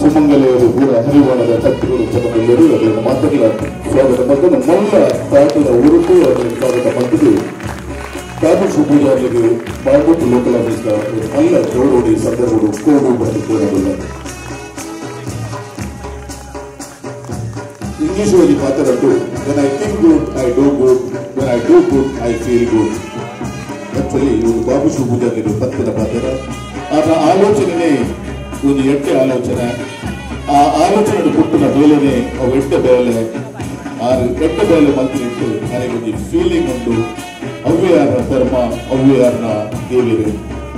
ಸುಮಂಗಲೆಯರು ಕೂಡ ಹರಿವಾಣದ ತಟ್ಟುಗಳು ತಗೊಂಡೆಲ್ಲರೂ ಅದನ್ನು ಮಾತಲ್ಲ ಸ್ವಾಗತ ಮತ್ತೊಂದು ಮಲ್ಲ ತಾಟದ ಉರುಟು ಅದನ್ನು ಸ್ವಾಗತ ಮತ್ತದು ಕಾಪು ಪೂಜಾರಿಗೆ ಬಾಗೂತು ಲೋಕಲ್ ಆಫೀಸ್ ಮಲ್ಲ ಜೋಡೋಡಿ ಸಂದರ್ಭಗಳು ಕೋಡು ಬರೆದುಕೊಳ್ಳೋದಿಲ್ಲ. ಇಂಗ್ಲಿಷ್ ಅಲ್ಲಿ ಮಾತಾಡೋದು when I think good I do good, when I do good I feel good. Actually ಇವರು ಬಾಬು ಶಿವಪೂಜಾರಿಗೆ ಪತ್ತಿನ ಪಾತ್ರ ಆಗ ಆಲೋಚನೆ ಒಂದು ಎಟ್ಟೆ ಆಲೋಚನೆ ಆ ಆಲೋಚನೆ ಪುಟ್ಟಿನ ಬೇಲೆನೆ ಅವು ಎಟ್ಟೆ ಬೇಲೆ ಆ ಎಟ್ಟೆ ಬೇಲೆ ಮಲ್ತಿಟ್ಟು ನನಗೆ ಒಂದು ಫೀಲಿಂಗ್ ಉಂಟು ಅವ್ವೇ ಯಾರನ್ನ ಧರ್ಮ ಅವ್ವೇ ಯಾರನ್ನ ದೇವಿರು.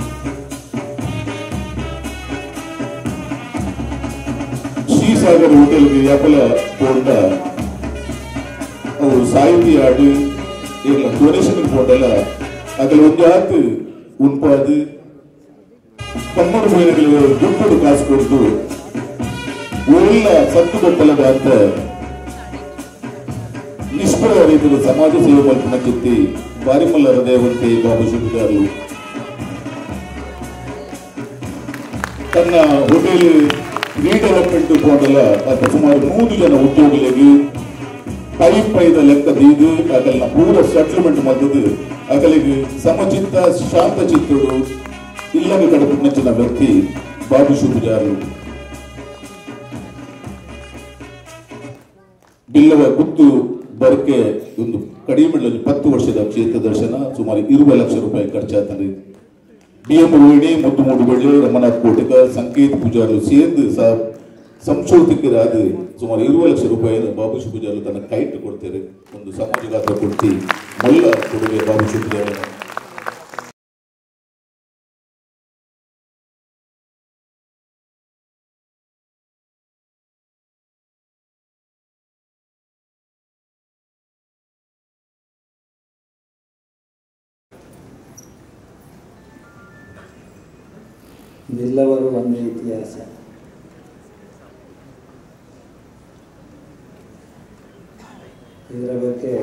ಶ್ರೀಸಾಗರ್ ಹೋಟೆಲ್ಗೆ ಯಾಪಲ ಪೋಂಡ ಅವರು ಸಾಹಿತಿ ಆಡಿ ಇಲ್ಲ ಡೊನೇಷನ್ ಪೋಂಡಲ್ಲ அதில் ಒಂದು ஆத்து உண்பாது பன்னூறு கோயில்கள் ದುಡ್ಡು ಕಾಸು ಕೊಟ್ಟು ಒಳ್ಳ ಸತ್ತು ಗೊತ್ತಲ್ಲದ ಅಂತ ನಿಷ್ಫಲ ರೀತಿಯ ಸಮಾಜ ಸೇವೆ ಮಲ್ಪನ ಕಿತ್ತಿ ಬಾರಿಮಲ್ಲ ಹೃದಯವಂತೆ ಬಾಬು ಶಿವಪೂಜಾರು ತನ್ನ ಹೋಟೆಲ್ ರೀಡೆವಲಪ್ಮೆಂಟ್ ಪೋಂಡಲ್ಲ ಅಂತ ಸುಮಾರು 100 ಜನ ಉದ್ಯೋಗಿಗಳಿಗೆ ಪೈದ ಲೆಕ್ಕದೀದು ಅದನ್ನ ಪೂರ ಸೆಟ್ಲ್ಮೆಂಟ್ ಮದ್ದದು ಅಗಲಿಗೆ ಸಮಚಿತ್ತ ಶಾಂತ ಚಿತ್ತರು ಇಲ್ಲಗೆ ಕಡಪಿನ ವ್ಯಕ್ತಿ ಬಾಬು ಶಿವಪೂಜಾರು. ಬಿಲ್ಲವ ಗುತ್ತು ಬರ್ಕೆ ಒಂದು ಕಡಿಮೆ 10 ವರ್ಷದ ಕ್ಷೇತ್ರ ದರ್ಶನ ಸುಮಾರು 20 ಲಕ್ಷ ರೂಪಾಯಿ ಖರ್ಚಾಗ್ತದೆ. BM ರೋಹಿಣಿ ಮುದ್ದು ಬೆಳ್ಳಿ ರಮನಾಥ್ ಕೋಟಿಕ ಸಂಕೇತ್ ಪೂಜಾರು ಸೇರ್ದು ಸಂಶೋಧಕರಾದ ಸುಮಾರು 20 ಲಕ್ಷ ರೂಪಾಯಿ ಬಾಬು ಶಿವಪೂಜಾರು ತನ್ನ ಕೈಟ್ ಕೊಡ್ತಾರೆ. ಒಂದು ಸಮಾಜಗಾತ್ರ ಕೊಡ್ತಿ ಮಲ್ಲ ಕೊಡುಗೆ ಬಾಬು ಶಿವಪೂಜಾರು. ಬಿಲ್ಲವರು ಒಂದು ಇತಿಹಾಸ. ಇದರ ಬಗ್ಗೆ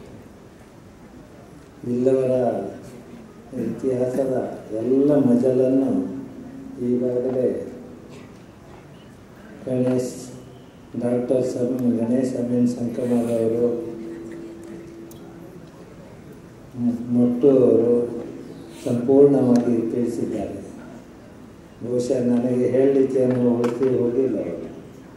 ಬಿಲ್ಲವರ ಇತಿಹಾಸದ ಎಲ್ಲ ಮಜಲನ್ನು ಈಗಾಗಲೇ ಗಣೇಶ್ ಅಮೀನ್ ಸಂಕಮರ್ ಅವರು ಮೊಟ್ಟು ಅವರು ಸಂಪೂರ್ಣವಾಗಿ ತಿಳಿಸಿದ್ದಾರೆ. ಬಹುಶಃ ನನಗೆ ಹೇಳಲಿಕ್ಕೆ ಹೋಗಿಲ್ಲ ಅವರು.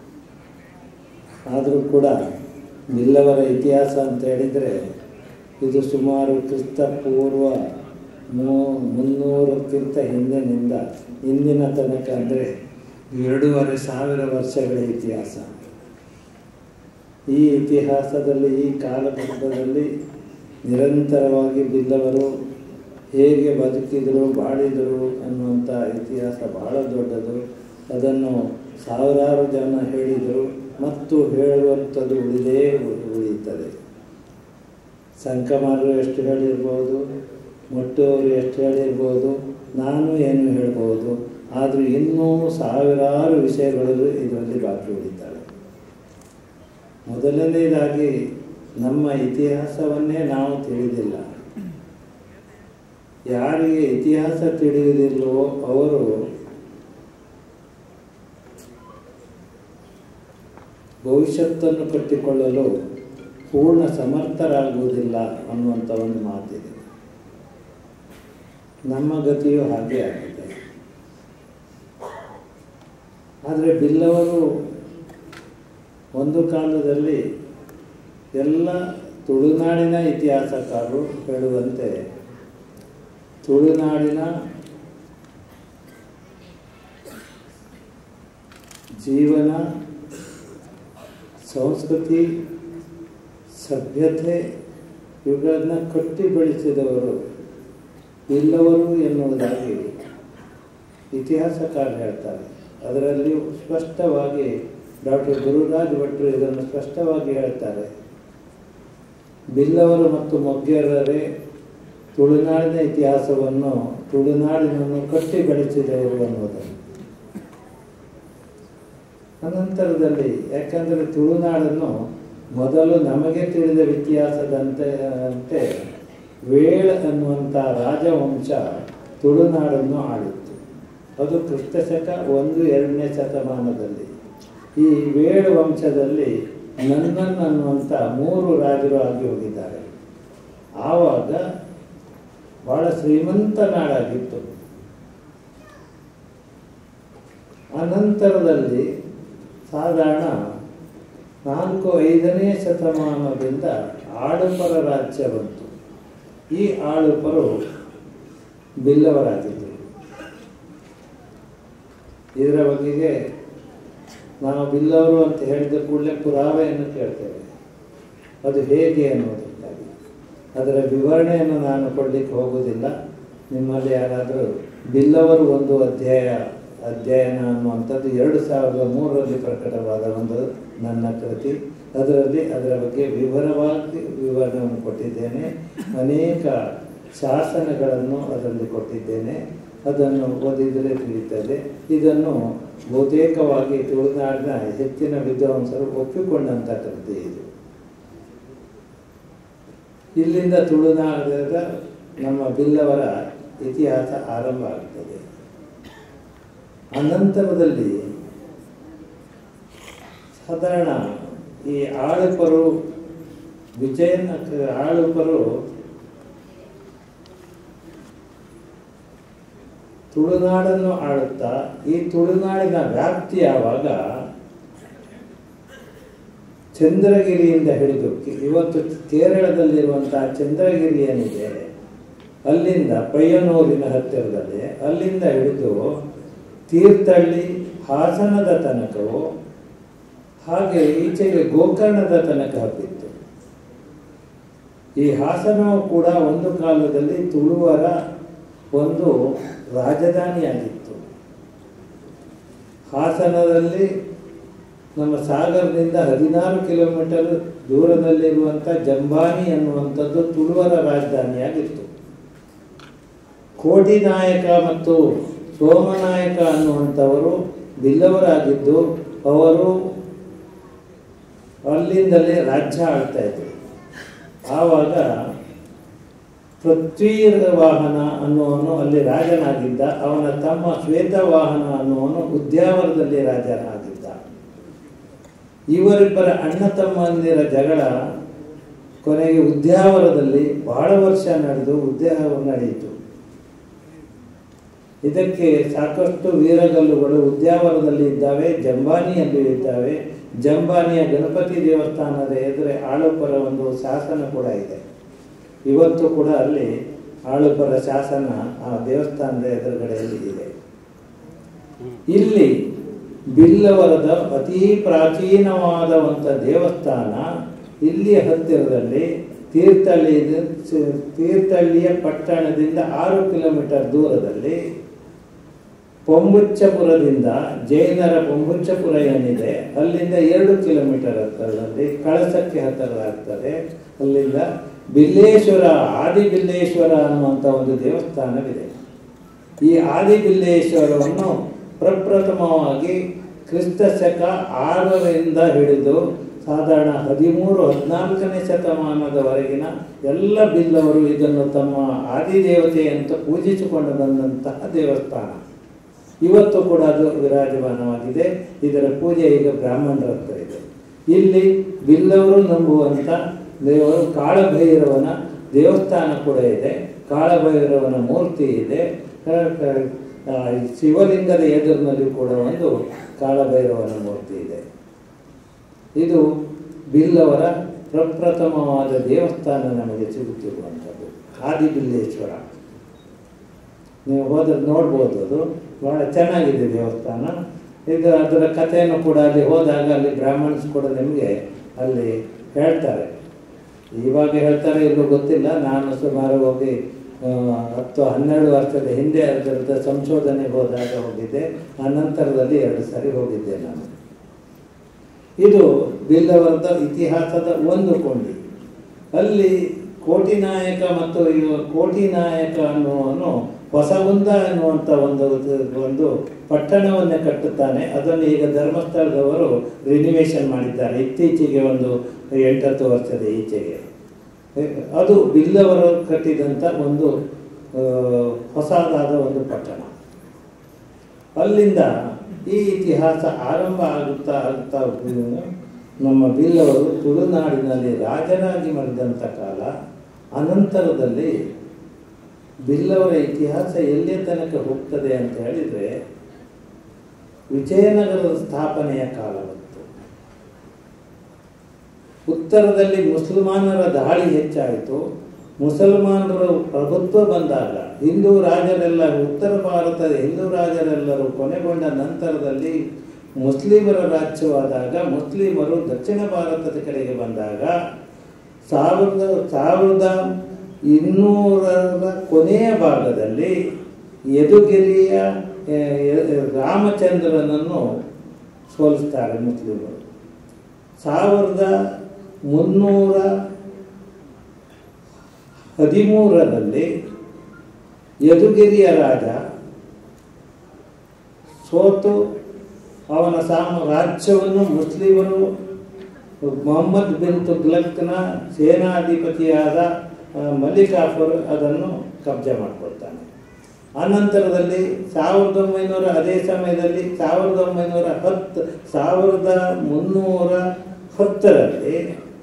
ಆದರೂ ಕೂಡ ಬಿಲ್ಲವರ ಇತಿಹಾಸ ಅಂತ ಹೇಳಿದರೆ ಇದು ಸುಮಾರು ಕ್ರಿಸ್ತಪೂರ್ವ 300ಕ್ಕಿಂತ ಹಿಂದಿನ ತನಕ ಅಂದರೆ 2500 ವರ್ಷಗಳ ಇತಿಹಾಸ. ಈ ಇತಿಹಾಸದಲ್ಲಿ ಈ ಕಾಲಘಟ್ಟದಲ್ಲಿ ನಿರಂತರವಾಗಿ ಬಿಲ್ಲವರು ಹೇಗೆ ಬದುಕಿದರು ಬಾಳಿದರು ಅನ್ನುವಂಥ ಇತಿಹಾಸ ಬಹಳ ದೊಡ್ಡದು. ಅದನ್ನು ಸಾವಿರಾರು ಜನ ಹೇಳಿದರು ಮತ್ತು ಹೇಳುವಂಥದ್ದು ಉಳಿಯುತ್ತದೆ. ಸಂಕಮರು ಎಷ್ಟು ಹೇಳಿರ್ಬೋದು, ಮೊಟ್ಟವರು ಎಷ್ಟು ಹೇಳಿರ್ಬೋದು, ನಾನು ಏನು ಹೇಳ್ಬೋದು. ಆದರೂ ಇನ್ನೂ ಸಾವಿರಾರು ವಿಷಯಗಳು ಇದರಲ್ಲಿ ಬಾಕಿ ಉಳಿತಾರೆ. ಮೊದಲನೇದಾಗಿ ನಮ್ಮ ಇತಿಹಾಸವನ್ನೇ ನಾವು ತಿಳಿದಿಲ್ಲ. ಯಾರಿಗೆ ಇತಿಹಾಸ ತಿಳಿಯುವುದಿಲ್ಲವೋ ಅವರು ಭವಿಷ್ಯತ್ತನ್ನು ಕಟ್ಟಿಕೊಳ್ಳಲು ಪೂರ್ಣ ಸಮರ್ಥರಾಗುವುದಿಲ್ಲ ಅನ್ನುವಂಥ ಒಂದು ಮಾತಿದೆ. ನಮ್ಮ ಗತಿಯು ಹಾಗೆ ಆಗಿದೆ. ಆದರೆ ಬಿಲ್ಲವರು ಒಂದು ಕಾಲದಲ್ಲಿ ಎಲ್ಲ ತುಳುನಾಡಿನ ಇತಿಹಾಸಕಾರರು ಹೇಳುವಂತೆ ತುಳುನಾಡಿನ ಜೀವನ, ಸಂಸ್ಕೃತಿ, ಸಭ್ಯತೆ ಇವುಗಳನ್ನು ಕಟ್ಟಿ ಬೆಳೆಸಿದವರು ಬಿಲ್ಲವರು ಎನ್ನುವುದಾಗಿ ಇತಿಹಾಸಕಾರರು ಹೇಳ್ತಾರೆ. ಅದರಲ್ಲಿ ಸ್ಪಷ್ಟವಾಗಿ ಡಾಕ್ಟರ್ ಗುರುರಾಜ್ ಭಟ್ರು ಇದನ್ನು ಸ್ಪಷ್ಟವಾಗಿ ಹೇಳ್ತಾರೆ. ಬಿಲ್ಲವರು ಮತ್ತು ಮೊಗ್ಗೆರರೇ ತುಳುನಾಡಿನ ಇತಿಹಾಸವನ್ನು, ತುಳುನಾಡಿನನ್ನು ಕಟ್ಟಿ ಬೆಳೆಸಿದವರು ಅನ್ನೋದನ್ನು. ಅನಂತರದಲ್ಲಿ ಯಾಕಂದರೆ ತುಳುನಾಡನ್ನು ಮೊದಲು ನಮಗೆ ತಿಳಿದ ಇತಿಹಾಸದಂತೆ ವೇಳ ಅನ್ನುವಂಥ ರಾಜವಂಶ ತುಳುನಾಡನ್ನು ಆಳಿತ್ತು. ಅದು ಕ್ರಿಸ್ತಶಕ 1-2ನೇ ಶತಮಾನದಲ್ಲಿ. ಈ ವೇಳು ವಂಶದಲ್ಲಿ ನನ್ನನ್ ಅನ್ನುವಂಥ 3 ರಾಜರು ಆಗಿ ಹೋಗಿದ್ದಾರೆ. ಆವಾಗ ಬಹಳ ಶ್ರೀಮಂತ ನಾಡಾಗಿತ್ತು. ಅನಂತರದಲ್ಲಿ ಸಾಧಾರಣ 4-5ನೇ ಶತಮಾನದಿಂದ ಆಳುಪರ ರಾಜ್ಯ ಬಂತು. ಈ ಆಳುಪರು ಬಿಲ್ಲವರಾಗಿದ್ದರು. ಇದರ ಬಗೆಗೆ ನಾವು ಬಿಲ್ಲವರು ಅಂತ ಹೇಳಿದ ಕೂಡಲೇ ಪುರಾವೆಯನ್ನು ಕೇಳ್ತೇವೆ. ಅದು ಹೇಗೆ ಅನ್ನೋದಕ್ಕಾಗಿ ಅದರ ವಿವರಣೆಯನ್ನು ನಾನು ಕೊಡಲಿಕ್ಕೆ ಹೋಗುವುದಿಲ್ಲ. ನಿಮ್ಮಲ್ಲಿ ಯಾರಾದರೂ ಬಿಲ್ಲವರು ಒಂದು ಅಧ್ಯಯನ ಅನ್ನುವಂಥದ್ದು 2003ರಲ್ಲಿ ಪ್ರಕಟವಾದ ಒಂದು ನನ್ನ ಕೃತಿ. ಅದರಲ್ಲಿ ಅದರ ಬಗ್ಗೆ ವಿವರವಾಗಿ ವಿವರಣೆಯನ್ನು ಕೊಟ್ಟಿದ್ದೇನೆ. ಅನೇಕ ಶಾಸನಗಳನ್ನು ಅದರಲ್ಲಿ ಕೊಟ್ಟಿದ್ದೇನೆ. ಅದನ್ನು ಓದಿದರೆ ತಿಳಿಯುತ್ತದೆ. ಇದನ್ನು ಬಹುತೇಕವಾಗಿ ತುಳುನಾಡಿನ ಹೆಚ್ಚಿನ ವಿದ್ವಾಂಸರು ಒಪ್ಪಿಕೊಂಡಂಥ ಕೃತಿ ಇದು. ಇಲ್ಲಿಂದ ತುಳುನಾಡದ ನಮ್ಮ ಬಿಲ್ಲವರ ಇತಿಹಾಸ ಆರಂಭ ಆಗ್ತದೆ. ಅನಂತರದಲ್ಲಿ ಸಾಧಾರಣ ಈ ಆಳುಪರು ಆಳುಪರು ತುಳುನಾಡನ್ನು ಆಳುತ್ತಾ ಈ ತುಳುನಾಡಿನ ವ್ಯಾಪ್ತಿ ಯಾವಾಗ ಚಂದ್ರಗಿರಿಯಿಂದ ಹಿಡಿದು ಇವತ್ತು ಕೇರಳದಲ್ಲಿರುವಂತಹ ಚಂದ್ರಗಿರಿ ಏನಿದೆ ಅಲ್ಲಿಂದ ಪಯ್ಯನೂರಿನ ಹತ್ತಿರದಲ್ಲಿ ಅಲ್ಲಿಂದ ಹಿಡಿದು ತೀರ್ಥಹಳ್ಳಿ ಹಾಸನದ ತನಕವೂ ಹಾಗೆ ಈಚೆಗೆ ಗೋಕರ್ಣದ ತನಕ ಹಬ್ಬಿತ್ತು. ಈ ಹಾಸನವು ಕೂಡ ಒಂದು ಕಾಲದಲ್ಲಿ ತುಳುವರ ಒಂದು ರಾಜಧಾನಿಯಾಗಿತ್ತು. ಹಾಸನದಲ್ಲಿ ನಮ್ಮ ಸಾಗರದಿಂದ 16 ಕಿಲೋಮೀಟರ್ ದೂರದಲ್ಲಿರುವಂಥ ಜಂಬಾನಿ ಅನ್ನುವಂಥದ್ದು ತುಳುವರ ರಾಜಧಾನಿಯಾಗಿತ್ತು. ಕೋಟಿ ನಾಯಕ ಮತ್ತು ಸೋಮನಾಯಕ ಅನ್ನುವಂಥವರು ಬಿಲ್ಲವರಾಗಿದ್ದು ಅವರು ಅಲ್ಲಿಂದಲೇ ರಾಜ್ಯ ಆಳ್ತಾ ಇದ್ರು. ಆವಾಗ ಪೃಥ್ವೀವಾಹನ ಅನ್ನುವನು ಅಲ್ಲಿ ರಾಜನಾಗಿದ್ದ. ಅವನ ತಮ್ಮ ಶ್ವೇತವಾಹನ ಅನ್ನುವನು ಉದ್ಯಾವರದಲ್ಲಿ ರಾಜನಾಗಿದ್ದ. ಇವರಿಬ್ಬರ ಅಣ್ಣ ತಮ್ಮಂದಿರ ಜಗಳ ಕೊನೆಗೆ ಉದ್ಯಾವರದಲ್ಲಿ ಬಹಳ ವರ್ಷ ನಡೆದು ಉದ್ಯಾವರ ನಡೆಯಿತು. ಇದಕ್ಕೆ ಸಾಕಷ್ಟು ವೀರಗಲ್ಲುಗಳು ಉದ್ಯಾವರದಲ್ಲಿ ಇದ್ದಾವೆ, ಜಂಬಾನಿಯಲ್ಲಿ ಇದ್ದಾವೆ. ಜಂಬಾನಿಯ ಗಣಪತಿ ದೇವಸ್ಥಾನದ ಎದುರೇ ಆಳುಪರ ಒಂದು ಶಾಸನ ಕೂಡ ಇದೆ. ಇವತ್ತು ಕೂಡ ಅಲ್ಲಿ ಆಳುಪರ ಶಾಸನ ಆ ದೇವಸ್ಥಾನದ ಎದುರುಗಡೆಯಲ್ಲಿ ಇದೆ. ಇಲ್ಲಿ ಬಿಲ್ಲವರದ ಅತೀ ಪ್ರಾಚೀನವಾದಂಥ ದೇವಸ್ಥಾನ ಇಲ್ಲಿ ಹತ್ತಿರದಲ್ಲಿ ತೀರ್ಥಹಳ್ಳಿಯ ಪಟ್ಟಣದಿಂದ 6 ಕಿಲೋಮೀಟರ್ ದೂರದಲ್ಲಿ ಪೊಂಬುಚ್ಚಪುರದಿಂದ ಜೈನರ ಪೊಂಬುಚ್ಚಪುರ ಏನಿದೆ ಅಲ್ಲಿಂದ 2 ಕಿಲೋಮೀಟರ್ ಹತ್ತಿರದಲ್ಲಿ ಕಳಸಕ್ಕೆ ಹತ್ತಿರವಾಗ್ತದೆ. ಅಲ್ಲಿಂದ ಬಿಲ್ಲೇಶ್ವರ ಆದಿಬಿಲ್ಲೇಶ್ವರ ಅನ್ನುವಂಥ ಒಂದು ದೇವಸ್ಥಾನವಿದೆ. ಈ ಆದಿಬಿಲ್ಲೇಶ್ವರವನ್ನು ಪ್ರಪ್ರಥಮವಾಗಿ ಕ್ರಿಸ್ತ ಶಕ 6ರಿಂದ ಹಿಡಿದು ಸಾಧಾರಣ 13-14ನೇ ಶತಮಾನದವರೆಗಿನ ಎಲ್ಲ ಬಿಲ್ಲವರು ಇದನ್ನು ತಮ್ಮ ಆದಿದೇವತೆ ಅಂತ ಪೂಜಿಸಿಕೊಂಡು ಬಂದಂತಹ ದೇವಸ್ಥಾನ. ಇವತ್ತು ಕೂಡ ಅದು ವಿರಾಜಮಾನವಾಗಿದೆ. ಇದರ ಪೂಜೆ ಈಗ ಬ್ರಾಹ್ಮಣರ ಹತ್ರ ಇದೆ. ಇಲ್ಲಿ ಬಿಲ್ಲವರು ನಂಬುವಂಥ ದೇವರು ಕಾಳಭೈರವನ ದೇವಸ್ಥಾನ ಕೂಡ ಇದೆ. ಕಾಳಭೈರವನ ಮೂರ್ತಿ ಇದೆ. ಶಿವಲಿಂಗದ ಎದುರಿನಲ್ಲಿ ಕೂಡ ಒಂದು ಕಾಳಭೈರವನ ಮೂರ್ತಿ ಇದೆ. ಇದು ಬಿಲ್ಲವರ ಪ್ರಪ್ರಥಮವಾದ ದೇವಸ್ಥಾನ ನಮಗೆ ಸಿಗುತ್ತಿರುವಂಥದ್ದು ಆದಿಬಿಲ್ಲೇಶ್ವರ. ನೀವು ಹೋದ್ರೆ ನೋಡ್ಬೋದು, ಅದು ಬಹಳ ಚೆನ್ನಾಗಿದೆ ದೇವಸ್ಥಾನ. ಇದು ಅದರ ಕಥೆಯನ್ನು ಕೂಡ ಅಲ್ಲಿ ಹೋದಾಗ ಅಲ್ಲಿ ಬ್ರಾಹ್ಮಣ್ಸ್ ಕೂಡ ನಿಮಗೆ ಅಲ್ಲಿ ಹೇಳ್ತಾರೆ. ಇವಾಗ ಹೇಳ್ತಾರೆ ಇಲ್ಲೂ ಗೊತ್ತಿಲ್ಲ. ನಾನು ಸುಮಾರು ಹೋಗಿ 10-12 ವರ್ಷದ ಹಿಂದೆ ಅದರ ಸಂಶೋಧನೆಗೆ ಹೋದಾಗ ಹೋಗಿದ್ದೆ. ಅನಂತರದಲ್ಲಿ 2 ಸಾರಿ ಹೋಗಿದ್ದೆ ನಾನು. ಇದು ಬಿಲ್ಲವರದ ಇತಿಹಾಸದ ಒಂದು ಕೊಂಡಿ. ಅಲ್ಲಿ ಕೋಟಿ ನಾಯಕ ಮತ್ತು ಕೋಟಿ ನಾಯಕ ಅನ್ನುವನು ಹೊಸಗುಂದ ಎನ್ನುವಂಥ ಒಂದು ಪಟ್ಟಣವನ್ನೇ ಕಟ್ಟುತ್ತಾನೆ. ಅದನ್ನು ಈಗ ಧರ್ಮಸ್ಥಳದವರು ರಿನಿವೇಶನ್ ಮಾಡಿದ್ದಾರೆ ಇತ್ತೀಚೆಗೆ, ಒಂದು 8-10 ವರ್ಷದ ಈಚೆಗೆ. ಅದು ಬಿಲ್ಲವರು ಕಟ್ಟಿದಂಥ ಒಂದು ಹೊಸದಾದ ಒಂದು ಪಟ್ಟಣ. ಅಲ್ಲಿಂದ ಈ ಇತಿಹಾಸ ಆರಂಭ ಆಗುತ್ತಾ ನಮ್ಮ ಬಿಲ್ಲವರು ತುಳುನಾಡಿನಲ್ಲಿ ರಾಜರಾಗಿ ಮಾಡಿದಂಥ ಕಾಲ. ಅನಂತರದಲ್ಲಿ ಬಿಲ್ಲವರ ಇತಿಹಾಸ ಎಲ್ಲಿಯ ತನಕ ಹೋಗ್ತದೆ ಅಂತ ಹೇಳಿದರೆ ವಿಜಯನಗರದ ಸ್ಥಾಪನೆಯ ಕಾಲ ಬಂತು. ಉತ್ತರದಲ್ಲಿ ಮುಸಲ್ಮಾನರ ದಾಳಿ ಹೆಚ್ಚಾಯಿತು. ಮುಸಲ್ಮಾನರು ಪ್ರಭುತ್ವ ಬಂದಾಗ ಹಿಂದೂ ರಾಜರೆಲ್ಲ, ಉತ್ತರ ಭಾರತದ ಹಿಂದೂ ರಾಜರೆಲ್ಲರೂ ಕೊನೆಗೊಂಡ ನಂತರದಲ್ಲಿ ಮುಸ್ಲಿಮರ ರಾಜ್ಯವಾದಾಗ ಮುಸ್ಲಿಮರು ದಕ್ಷಿಣ ಭಾರತದ ಕಡೆಗೆ ಬಂದಾಗ 1200ರ ಕೊನೆಯ ಭಾಗದಲ್ಲಿ ಯದುಗಿರಿಯ ರಾಮಚಂದ್ರನನ್ನು ಸೋಲಿಸ್ತಾರೆ ಮುಸ್ಲಿಮರು. 1313ರಲ್ಲಿ ಯದುಗಿರಿಯ ರಾಜ ಸೋತು ಅವನ ರಾಜ್ಯವನ್ನು ಮುಸ್ಲಿಮರು ಮೊಹಮ್ಮದ್ ಬಿನ್ ತುಗ್ಲಕ್ನ ಸೇನಾಧಿಪತಿಯಾದ ಮಲಿಕಾಫರ್ ಅದನ್ನು ಕಬ್ಜೆ ಮಾಡಿಕೊಳ್ತಾನೆ. ಅನಂತರದಲ್ಲಿ 1900 ಅದೇ ಸಮಯದಲ್ಲಿ 1310ರಲ್ಲಿ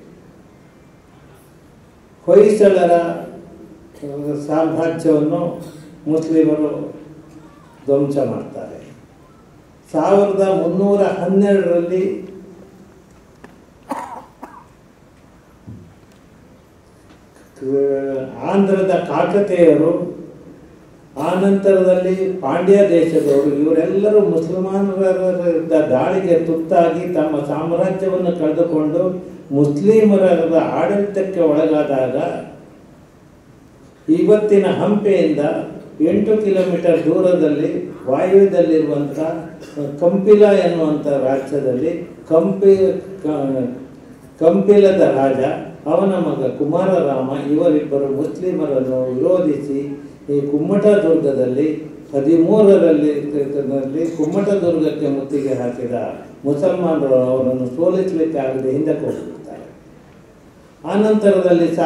ಹೊಯ್ಸಳರ ಸಾಮ್ರಾಜ್ಯವನ್ನು ಮುಸ್ಲಿಮರು ಧ್ವಂಸ ಮಾಡ್ತಾರೆ. 1312ರಲ್ಲಿ ಆಂಧ್ರದ ಕಾಕತೀಯರು, ಆನಂತರದಲ್ಲಿ ಪಾಂಡ್ಯ ದೇಶದವರು, ಇವರೆಲ್ಲರೂ ಮುಸಲ್ಮಾನರ ದಾಳಿಗೆ ತುತ್ತಾಗಿ ತಮ್ಮ ಸಾಮ್ರಾಜ್ಯವನ್ನು ಕಳೆದುಕೊಂಡು ಮುಸ್ಲಿಮರ ಆಡಳಿತಕ್ಕೆ ಒಳಗಾದಾಗ ಇವತ್ತಿನ ಹಂಪೆಯಿಂದ 8 ಕಿಲೋಮೀಟರ್ ದೂರದಲ್ಲಿ ವಾಯುವ್ಯದಲ್ಲಿರುವಂಥ ಕಂಪಿಲ ಎನ್ನುವಂಥ ರಾಜ್ಯದಲ್ಲಿ ಕಂಪಿಲದ ರಾಜ, ಅವನ ಮಗ ಕುಮಾರರಾಮ, ಇವರಿಬ್ಬರು ಮುಸ್ಲಿಮರನ್ನು ವಿರೋಧಿಸಿ ಈ ಕುಮ್ಮಟದುರ್ಗದಲ್ಲಿ 13ರಲ್ಲಿ ಕುಮ್ಮಟದುರ್ಗಕ್ಕೆ ಮುತ್ತಿಗೆ ಹಾಕಿದ ಮುಸಲ್ಮಾನರು ಅವರನ್ನು ಸೋಲಿಸಲಿಕ್ಕಾಗದೆ ಹಿಂದಕ್ಕೆ ಹೋಗಿಬಿಡ್ತಾರೆ. ಆನಂತರದಲ್ಲಿ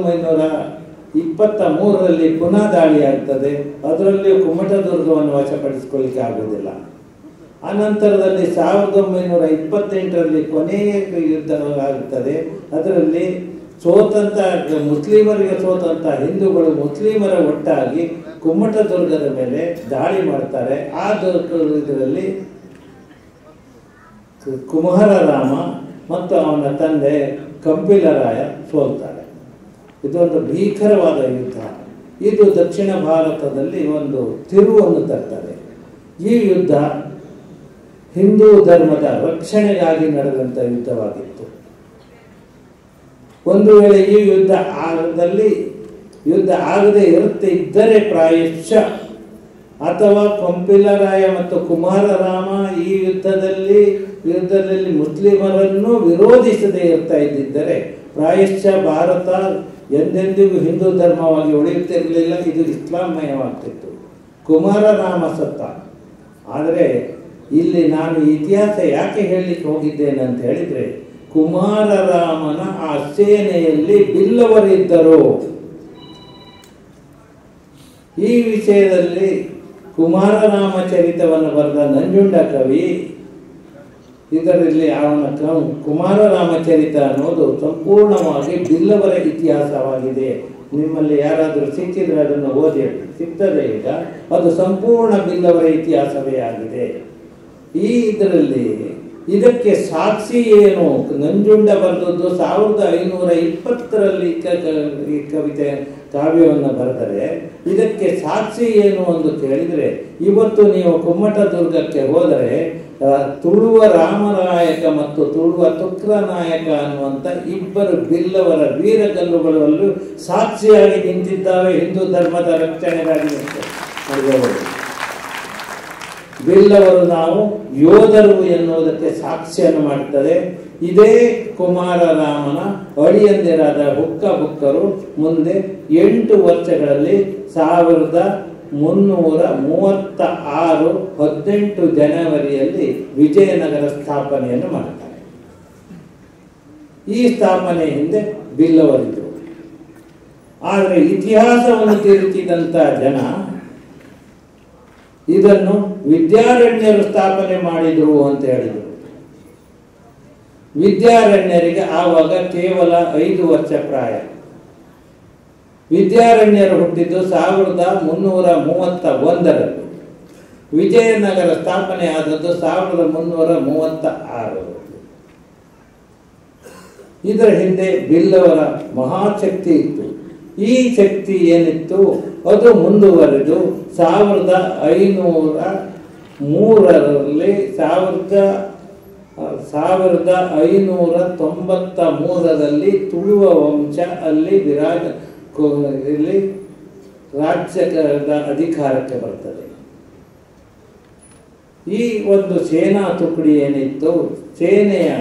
1923ರಲ್ಲಿ ಪುನಃ ದಾಳಿ ಆಗ್ತದೆ. ಅದರಲ್ಲಿ ಕುಮ್ಮಟದುರ್ಗವನ್ನು ವಶಪಡಿಸಿಕೊಳ್ಳಿಕ್ಕೆ ಆಗುವುದಿಲ್ಲ. ಅನಂತರದಲ್ಲಿ 1928ರಲ್ಲಿ ಕೊನೆಯ ಯುದ್ಧ ಆಗುತ್ತದೆ. ಅದರಲ್ಲಿ ಮುಸ್ಲಿಮರಿಗೆ ಸೋತಂತ ಹಿಂದೂಗಳು ಮುಸ್ಲಿಮರ ಒಟ್ಟಾಗಿ ಕುಮ್ಮಟದುರ್ಗದ ಮೇಲೆ ದಾಳಿ ಮಾಡ್ತಾರೆ. ಆ ಇದರಲ್ಲಿ ಕುಮಾರರಾಮ ಮತ್ತು ಅವನ ತಂದೆ ಕಂಪಿಲರಾಯ ಸೋಲ್ತಾರೆ. ಇದೊಂದು ಭೀಕರವಾದ ಯುದ್ಧ. ಇದು ದಕ್ಷಿಣ ಭಾರತದಲ್ಲಿ ಒಂದು ತಿರುವನ್ನು ತರ್ತದೆ. ಈ ಯುದ್ಧ ಹಿಂದೂ ಧರ್ಮದ ರಕ್ಷಣೆಗಾಗಿ ನಡೆದಂಥ ಯುದ್ಧವಾಗಿತ್ತು. ಒಂದು ವೇಳೆ ಈ ಯುದ್ಧ ಆಗದೆ ಇದ್ದರೆ ಪ್ರಾಯಶ್ಚ ಅಥವಾ ಕಂಪಿಲರಾಯ ಮತ್ತು ಕುಮಾರರಾಮ ಈ ಯುದ್ಧದಲ್ಲಿ ಮುಸ್ಲಿಮರನ್ನು ವಿರೋಧಿಸದೇ ಇರ್ತಾ ಇದ್ದಿದ್ದರೆ ಪ್ರಾಯಶ್ಚ ಭಾರತ ಎಂದೆಂದಿಗೂ ಹಿಂದೂ ಧರ್ಮವಾಗಿ ಉಳಿಯುತ್ತಿರಲಿಲ್ಲ. ಇದು ಇಸ್ಲಾಮಯವಾಗ್ತಿತ್ತು. ಕುಮಾರರಾಮ ಸತ್ತ. ಆದರೆ ಇಲ್ಲಿ ನಾನು ಇತಿಹಾಸ ಯಾಕೆ ಹೇಳಲಿಕ್ಕೆ ಹೋಗಿದ್ದೇನೆ ಅಂತ ಹೇಳಿದರೆ, ಕುಮಾರರಾಮನ ಆ ಸೇನೆಯಲ್ಲಿ ಬಿಲ್ಲವರಿದ್ದರು. ಈ ವಿಷಯದಲ್ಲಿ ಕುಮಾರರಾಮ ಚರಿತವನ್ನು ಬರೆದ ನಂಜುಂಡ ಕವಿ, ಇದರಲ್ಲಿ ಅವನ ಕುಮಾರರಾಮ ಚರಿತ ಅನ್ನೋದು ಸಂಪೂರ್ಣವಾಗಿ ಬಿಲ್ಲವರ ಇತಿಹಾಸವಾಗಿದೆ. ನಿಮ್ಮಲ್ಲಿ ಯಾರಾದರೂ ಸಿಕ್ಕಿದ್ರೆ ಅದನ್ನು ಓದಿ. ಸಿಗ್ತದೆ ಈಗ. ಅದು ಸಂಪೂರ್ಣ ಬಿಲ್ಲವರ ಇತಿಹಾಸವೇ ಆಗಿದೆ. ಇದಕ್ಕೆ ಸಾಕ್ಷಿ ಏನು? ನಂಜುಂಡ ಬರೆದದ್ದು 1520ರಲ್ಲಿ ಕಾವ್ಯವನ್ನು ಬರೆದರೆ ಇದಕ್ಕೆ ಸಾಕ್ಷಿ ಏನು ಎಂದು ಕೇಳಿದರೆ, ಇವತ್ತು ನೀವು ಕುಮ್ಮಟದುರ್ಗಕ್ಕೆ ಹೋದರೆ ತುಳುವ ರಾಮನಾಯಕ ಮತ್ತು ತುಳುವ ತುಕ್ರನಾಯಕ ಅನ್ನುವಂಥ ಇಬ್ಬರು ಬಿಲ್ಲವರ ವೀರಗಲ್ಲುಗಳಲ್ಲೂ ಸಾಕ್ಷಿಯಾಗಿ ನಿಂತಿದ್ದಾವೆ. ಹಿಂದೂ ಧರ್ಮದ ರಕ್ಷಣೆಗಾಗಿ ಬಿಲ್ಲವರು ನಾವು ಯೋಧರು ಎನ್ನುವುದಕ್ಕೆ ಸಾಕ್ಷಿಯನ್ನು ಮಾಡುತ್ತದೆ. ಇದೇ ಕುಮಾರರಾಮನ ಅಳಿಯಂದಿರಾದ ಹುಕ್ಕಬುಕ್ಕರು ಮುಂದೆ 8 ವರ್ಷಗಳಲ್ಲಿ 1336 18 ಜನವರಿಯಲ್ಲಿ ವಿಜಯನಗರ ಸ್ಥಾಪನೆಯನ್ನು ಮಾಡುತ್ತಾರೆ. ಈ ಸ್ಥಾಪನೆ ಹಿಂದೆ ಬಿಲ್ಲವರಿದ್ದರು. ಆದರೆ ಇತಿಹಾಸವನ್ನು ತಿರುಚಿದಂಥ ಜನ ಇದನ್ನು ವಿದ್ಯಾರಣ್ಯರು ಸ್ಥಾಪನೆ ಮಾಡಿದರು ಅಂತ ಹೇಳಿದರು. ವಿದ್ಯಾರಣ್ಯರಿಗೆ ಆವಾಗ ಕೇವಲ 5 ವರ್ಷ ಪ್ರಾಯ. ವಿದ್ಯಾರಣ್ಯರು ಹುಟ್ಟಿದ್ದು 1331ರಲ್ಲಿ. ವಿಜಯನಗರ ಸ್ಥಾಪನೆ ಆದದ್ದು 1336. ಇದರ ಹಿಂದೆ ಬಿಲ್ಲವರ ಮಹಾಶಕ್ತಿ ಇತ್ತು. ಈ ಶಕ್ತಿ ಏನಿತ್ತು ಅದು ಮುಂದುವರೆದು 1503ರಲ್ಲಿ 1593ರಲ್ಲಿ ತುಳುವ ವಂಶ ಅಲ್ಲಿ ರಾಜ್ಯದ ಅಧಿಕಾರಕ್ಕೆ ಬರ್ತದೆ. ಈ ಒಂದು ಸೇನಾ ತುಕಡಿ ಏನಿತ್ತು, ಸೇನೆಯ